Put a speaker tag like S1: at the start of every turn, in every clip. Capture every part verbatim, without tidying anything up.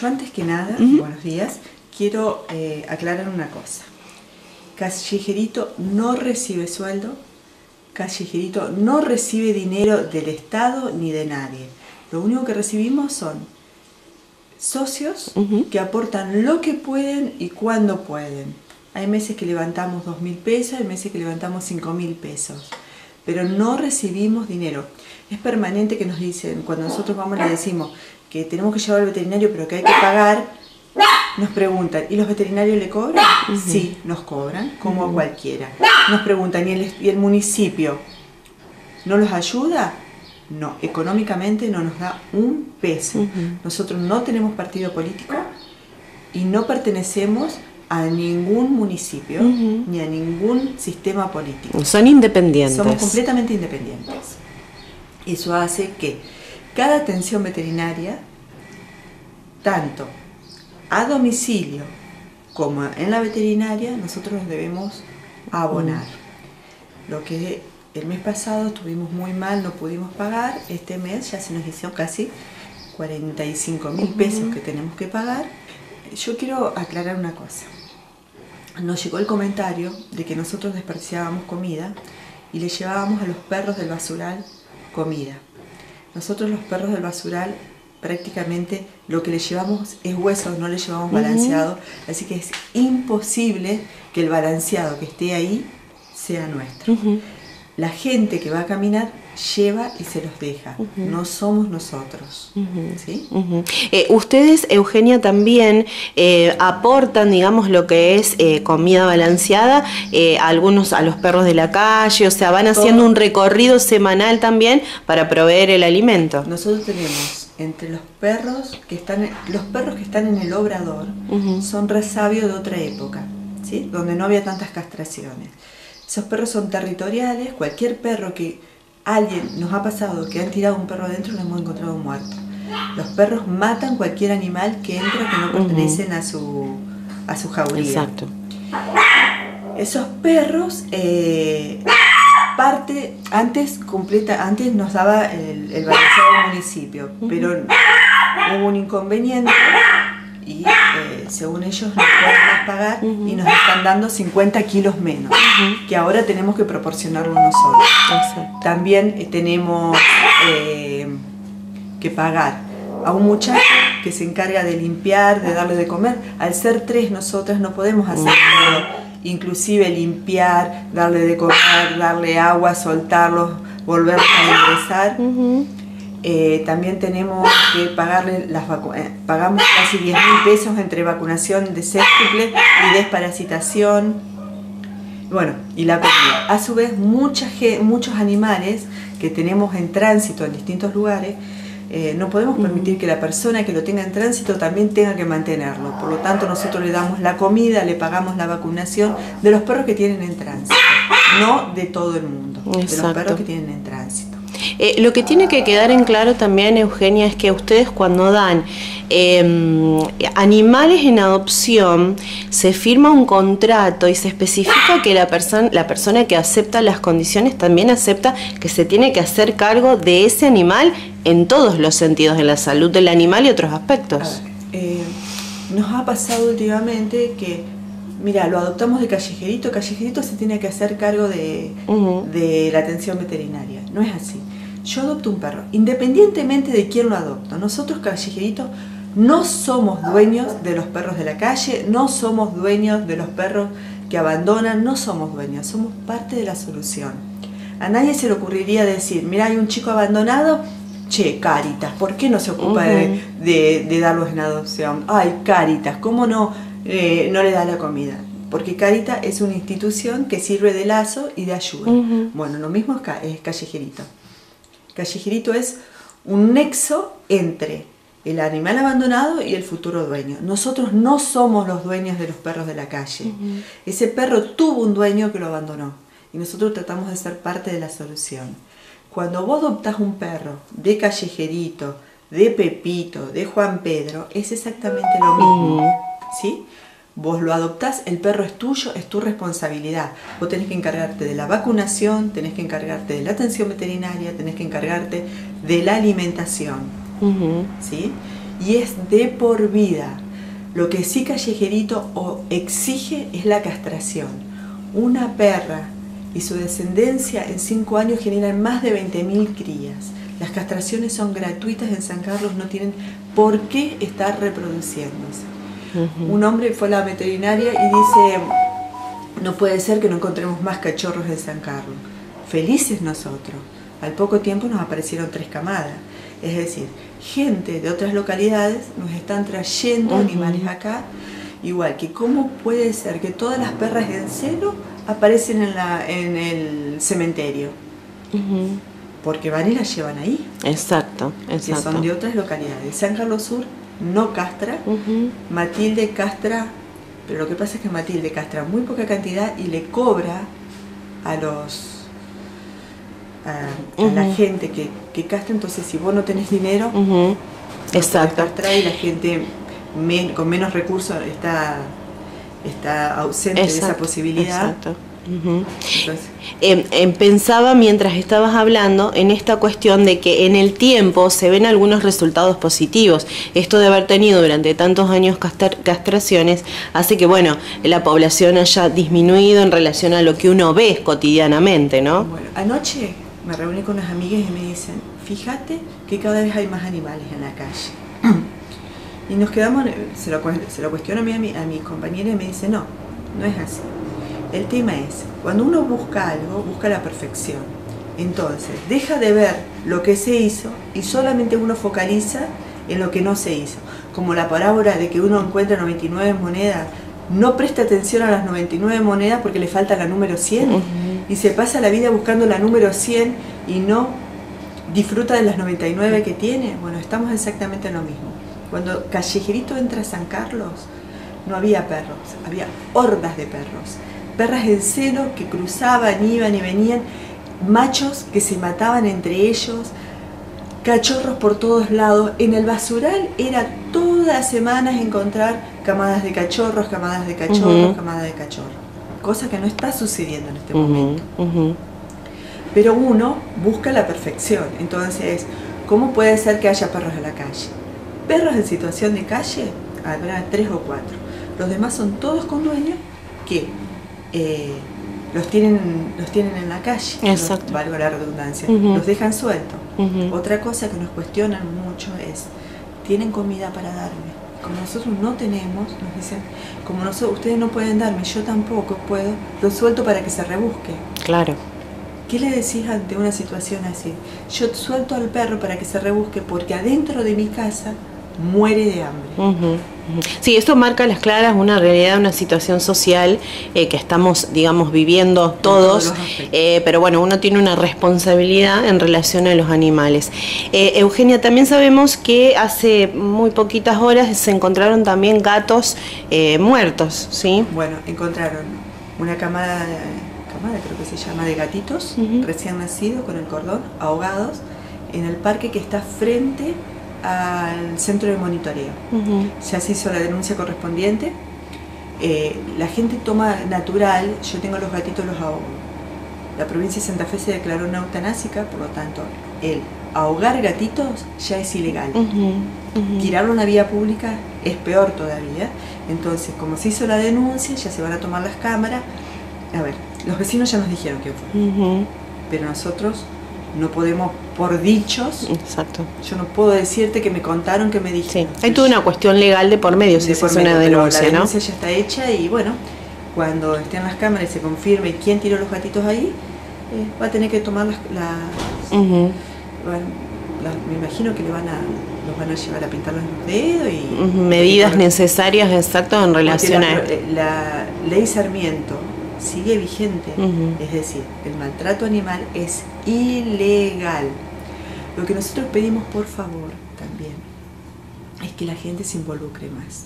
S1: yo antes que nada, uh-huh. buenos días, quiero eh, aclarar una cosa. Callejerito no recibe sueldo, Callejerito no recibe dinero del Estado ni de nadie. Lo único que recibimos son socios uh-huh. que aportan lo que pueden y cuando pueden. Hay meses que levantamos dos mil pesos, hay meses que levantamos cinco mil pesos, pero no recibimos dinero. Es permanente que nos dicen, cuando nosotros vamos y le decimos que tenemos que llevar al veterinario pero que hay que pagar, nos preguntan, ¿y los veterinarios le cobran? Uh-huh. Sí, nos cobran, como uh-huh. a cualquiera. Nos preguntan, ¿y el, ¿y el municipio no los ayuda? No, económicamente no nos da un peso. Uh-huh. Nosotros no tenemos partido político y no pertenecemos a ningún municipio uh-huh. ni a ningún sistema político.
S2: Son independientes.
S1: Somos completamente independientes. Eso hace que cada atención veterinaria, tanto a domicilio como en la veterinaria, nosotros nos debemos abonar. Uh-huh. Lo que el mes pasado estuvimos muy mal, no pudimos pagar, este mes ya se nos hicieron casi cuarenta y cinco mil pesos que tenemos que pagar. Yo quiero aclarar una cosa. Nos llegó el comentario de que nosotros desperdiciábamos comida y le llevábamos a los perros del basural comida. Nosotros los perros del basural prácticamente lo que le llevamos es huesos, no le llevamos balanceado, uh-huh. así que es imposible que el balanceado que esté ahí sea nuestro. Uh-huh. La gente que va a caminar lleva y se los deja, uh-huh. no somos nosotros. Uh-huh. ¿Sí?
S2: Uh-huh. eh, ustedes, Eugenia, también eh, aportan, digamos, lo que es eh, comida balanceada, eh, a algunos a los perros de la calle, o sea, van haciendo Todo. un recorrido semanal también para proveer el alimento.
S1: Nosotros tenemos entre los perros que están, los perros que están en el obrador, uh-huh. son resabios de otra época, ¿sí? Donde no había tantas castraciones. Esos perros son territoriales, cualquier perro que alguien nos ha pasado que han tirado un perro adentro lo hemos encontrado muerto. Los perros matan cualquier animal que entra que no pertenecen uh-huh. a su a su jauría.
S2: Exacto.
S1: Esos perros eh, parte antes completa antes nos daba el, el balanceado del municipio, uh-huh. pero hubo un inconveniente y eh, según ellos no podemos pagar uh-huh. y nos están dando cincuenta kilos menos, uh-huh. que ahora tenemos que proporcionarlo nosotros. Exacto. También eh, tenemos eh, que pagar a un muchacho que se encarga de limpiar, de darle de comer. Al ser tres nosotras no podemos hacer uh-huh. todo, inclusive limpiar, darle de comer, darle agua, soltarlos, volverlos a ingresar. Uh-huh. Eh, también tenemos que pagarle las vacunas, eh, pagamos casi diez mil pesos entre vacunación de sextuple y desparasitación, bueno, y la comida. A su vez, mucha, muchos animales que tenemos en tránsito en distintos lugares, eh, no podemos permitir que la persona que lo tenga en tránsito también tenga que mantenerlo. Por lo tanto, nosotros le damos la comida, le pagamos la vacunación de los perros que tienen en tránsito, no de todo el mundo, Exacto. de los perros que tienen en tránsito.
S2: Eh, lo que tiene que quedar en claro también, Eugenia, es que ustedes cuando dan eh, animales en adopción, se firma un contrato y se especifica que la, perso la persona que acepta las condiciones también acepta que se tiene que hacer cargo de ese animal en todos los sentidos, de la salud del animal y otros aspectos.
S1: A ver, eh, nos ha pasado últimamente que, mira, lo adoptamos de Callejerito, Callejerito se tiene que hacer cargo de, uh-huh. de la atención veterinaria. No es así. Yo adopto un perro, independientemente de quién lo adopta. Nosotros, Callejeritos, no somos dueños de los perros de la calle, no somos dueños de los perros que abandonan, no somos dueños, somos parte de la solución. A nadie se le ocurriría decir, mira, hay un chico abandonado, che, Cáritas, ¿por qué no se ocupa uh-huh. de, de, de darlos en adopción? Ay, Cáritas, ¿cómo no, eh, no le da la comida? Porque Cáritas es una institución que sirve de lazo y de ayuda. Uh-huh. Bueno, lo mismo es, es Callejerito. Callejerito es un nexo entre el animal abandonado y el futuro dueño. Nosotros no somos los dueños de los perros de la calle. Uh-huh. Ese perro tuvo un dueño que lo abandonó y nosotros tratamos de ser parte de la solución. Cuando vos adoptás un perro de Callejerito, de Pepito, de Juan Pedro, es exactamente lo mismo. Uh-huh. ¿Sí? Vos lo adoptás, el perro es tuyo, es tu responsabilidad. Vos tenés que encargarte de la vacunación, tenés que encargarte de la atención veterinaria, tenés que encargarte de la alimentación. Uh-huh. ¿Sí? y es de por vida. Lo que sí Callejerito o exige es la castración. Una perra y su descendencia en cinco años generan más de veinte mil crías. Las castraciones son gratuitas en San Carlos, no tienen por qué estar reproduciéndose. Uh-huh. Un hombre fue a la veterinaria y dice, no puede ser que no encontremos más cachorros en San Carlos. Felices nosotros. Al poco tiempo nos aparecieron tres camadas. Es decir, gente de otras localidades nos están trayendo uh-huh. animales acá. Igual que cómo puede ser que todas las perras en celo aparecen en, la, en el cementerio. Uh-huh. Porque van y las llevan ahí.
S2: Exacto, exacto.
S1: Que son de otras localidades. San Carlos Sur no castra, uh-huh. Matilde castra, pero lo que pasa es que Matilde castra muy poca cantidad y le cobra a los a, a uh-huh. la gente que, que castra. Entonces si vos no tenés dinero, uh-huh.
S2: exacto.
S1: no castrar, y la gente men, con menos recursos está, está ausente exacto. de esa posibilidad.
S2: Exacto. Uh-huh. eh, eh, pensaba mientras estabas hablando en esta cuestión de que en el tiempo se ven algunos resultados positivos. Esto de haber tenido durante tantos años castra- castraciones hace que, bueno, la población haya disminuido en relación a lo que uno ve cotidianamente, ¿no?
S1: Bueno, anoche me reuní con unas amigas y me dicen, fíjate que cada vez hay más animales en la calle. Y nos quedamos, se lo, se lo cuestiono a mi, a mi compañera y me dice, no, no es así. El tema es, cuando uno busca algo, busca la perfección. Entonces, deja de ver lo que se hizo y solamente uno focaliza en lo que no se hizo. Como la parábola de que uno encuentra noventa y nueve monedas, no presta atención a las noventa y nueve monedas porque le falta la número cien. Uh-huh. Y se pasa la vida buscando la número cien y no disfruta de las noventa y nueve que tiene. Bueno, estamos exactamente en lo mismo. Cuando Callejerito entra a San Carlos, no había perros, había hordas de perros. Perras en celo que cruzaban, iban y venían, machos que se mataban entre ellos, cachorros por todos lados. En el basural era todas las semanas encontrar camadas de cachorros, camadas de cachorros, uh-huh. camadas de cachorros. Cosa que no está sucediendo en este uh-huh. momento. Uh-huh. Pero uno busca la perfección. Entonces, ¿cómo puede ser que haya perros en la calle? Perros en situación de calle, habrá tres o cuatro. Los demás son todos con dueños que Eh, los tienen los tienen en la calle,
S2: exacto.
S1: Los, valgo la redundancia,
S2: uh-huh.
S1: los dejan sueltos.
S2: Uh-huh.
S1: Otra cosa que nos cuestionan mucho es, ¿tienen comida para darme? Como nosotros no tenemos, nos dicen, como nosotros, ustedes no pueden darme, yo tampoco puedo, lo suelto para que se rebusque.
S2: Claro.
S1: ¿Qué le decís ante una situación así? Yo suelto al perro para que se rebusque porque adentro de mi casa muere de hambre.
S2: Uh-huh. Sí, esto marca a las claras una realidad, una situación social eh, que estamos, digamos, viviendo todos, todos eh, pero bueno, uno tiene una responsabilidad en relación a los animales. Eh, Eugenia, también sabemos que hace muy poquitas horas se encontraron también gatos eh, muertos, ¿sí?
S1: Bueno, encontraron una camada, camada creo que se llama, de gatitos uh-huh. recién nacidos con el cordón, ahogados, en el parque que está frente al centro de monitoreo. Uh-huh. Ya se hizo la denuncia correspondiente. Eh, la gente toma natural, yo tengo los gatitos, los ahogo. La provincia de Santa Fe se declaró una eutanásica, por lo tanto, el ahogar gatitos ya es ilegal. Uh-huh. Uh-huh. Tirarlo en la vía pública es peor todavía. Entonces, como se hizo la denuncia, ya se van a tomar las cámaras. A ver, los vecinos ya nos dijeron quién fue. Uh-huh. Pero nosotros no podemos, por dichos,
S2: exacto.
S1: Yo no puedo decirte que me contaron, que me dijeron.
S2: Sí. Hay toda una cuestión legal de por medio, si de se hace una denuncia,
S1: la
S2: ¿no?
S1: denuncia ya está hecha y bueno, cuando estén las cámaras y se confirme quién tiró los gatitos ahí, eh, va a tener que tomar las... las uh-huh. bueno, las, me imagino que le van a, los van a llevar a pintarles los dedos y...
S2: Uh-huh. Medidas y necesarias, exacto, en relación
S1: la,
S2: a...
S1: La ley Sarmiento sigue vigente, uh-huh. es decir, el maltrato animal es ilegal. Lo que nosotros pedimos, por favor, también, es que la gente se involucre más.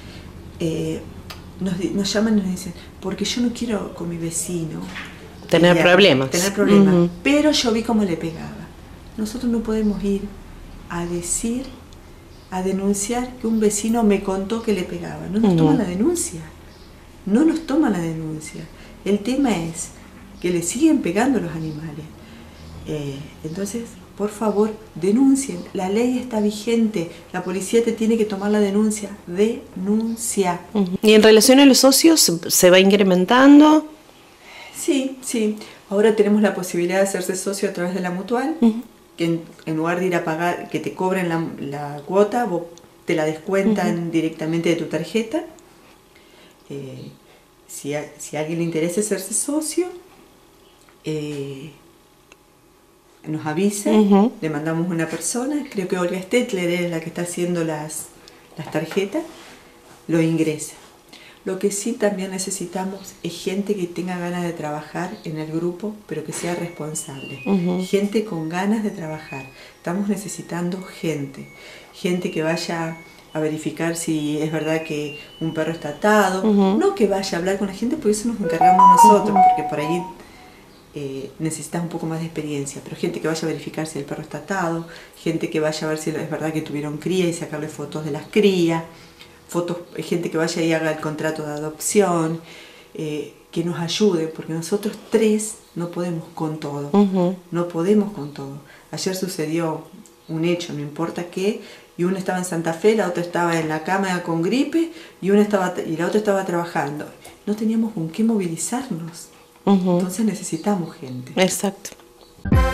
S1: Eh, nos, nos llaman y nos dicen, porque yo no quiero con mi vecino
S2: tener
S1: pelear,
S2: problemas,
S1: tener problemas
S2: uh-huh.
S1: pero yo vi cómo le pegaba. Nosotros no podemos ir a decir, a denunciar que un vecino me contó que le pegaba. No nos uh-huh. toman la denuncia. No nos toman la denuncia. El tema es que le siguen pegando los animales. Eh, entonces, por favor, denuncien. La ley está vigente. La policía te tiene que tomar la denuncia. Denuncia.
S2: Uh-huh. ¿Y en relación a los socios, se va incrementando?
S1: Sí, sí. Ahora tenemos la posibilidad de hacerse socio a través de la mutual, uh-huh. que en, en lugar de ir a pagar, que te cobren la, la cuota, vos te la descuentan uh-huh. directamente de tu tarjeta. Eh, si, a, si a alguien le interesa hacerse socio, eh, nos avisa, uh-huh. le mandamos una persona, creo que Olga Stetler es la que está haciendo las, las tarjetas, lo ingresa. Lo que sí también necesitamos es gente que tenga ganas de trabajar en el grupo, pero que sea responsable. Uh-huh. Gente con ganas de trabajar. Estamos necesitando gente. Gente que vaya a verificar si es verdad que un perro está atado. Uh-huh. No que vaya a hablar con la gente, porque eso nos encargamos nosotros, uh-huh. porque por ahí eh, necesitas un poco más de experiencia. Pero gente que vaya a verificar si el perro está atado. Gente que vaya a ver si es verdad que tuvieron cría y sacarle fotos de las crías. Fotos, gente que vaya y haga el contrato de adopción, eh, que nos ayude, porque nosotros tres no podemos con todo, uh-huh. no podemos con todo. Ayer sucedió un hecho, no importa qué, y una estaba en Santa Fe, la otra estaba en la cama con gripe, y, una estaba, y la otra estaba trabajando. No teníamos con qué movilizarnos, uh-huh. entonces necesitamos gente.
S2: Exacto.